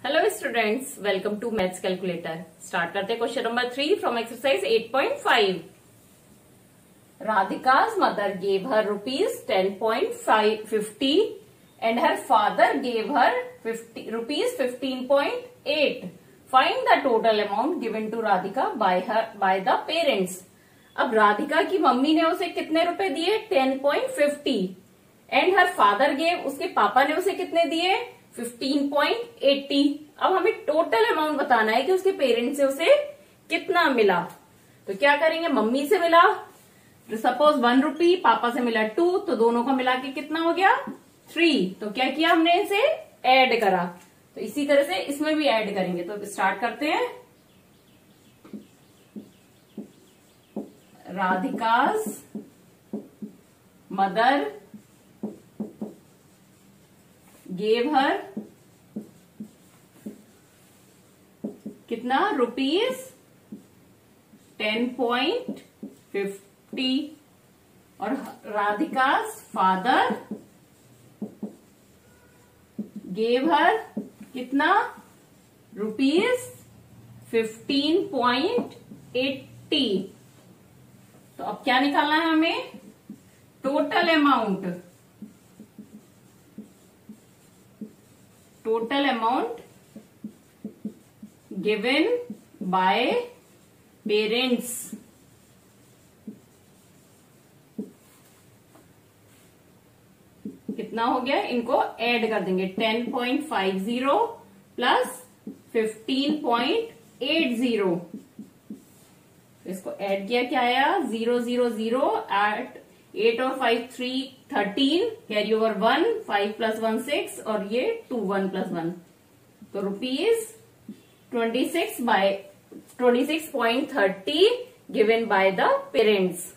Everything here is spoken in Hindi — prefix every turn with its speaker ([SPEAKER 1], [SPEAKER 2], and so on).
[SPEAKER 1] Hello students, welcome to maths calculator. Start करते हैं question number 3 from exercise 8.5। Radhika's mother gave her rupees 10.50 and her father gave her rupees 15.8. Find the total amount given to Radhika by the parents. अब राधिका की मम्मी ने उसे कितने रुपए दिए? 10.50 एंड हर फादर गेव, उसके पापा ने उसे कितने दिए? 15.80। अब हमें टोटल अमाउंट बताना है कि उसके पेरेंट्स से उसे कितना मिला। तो क्या करेंगे, मम्मी से मिला सपोज 1 रुपी, पापा से मिला 2, तो दोनों का मिला के कितना हो गया? 3। तो क्या किया हमने, इसे ऐड करा। तो इसी तरह से इसमें भी ऐड करेंगे। तो स्टार्ट करते हैं। राधिकाज मदर गेव हर कितना? रुपीज 10.50 और राधिकाज फादर गेव हर कितना? रुपीज 15.80। तो अब क्या निकालना है हमें? Total amount given by parents. कितना हो गया? इनको ऐड कर देंगे। 10.50 प्लस 15.80। इसको ऐड किया, क्या आया? 0 0 0 8 और 5 3 13, कैरी ओवर 1, 5 + 1 6 और ये 2 1 + 1। तो rupees 26.30 given by the parents.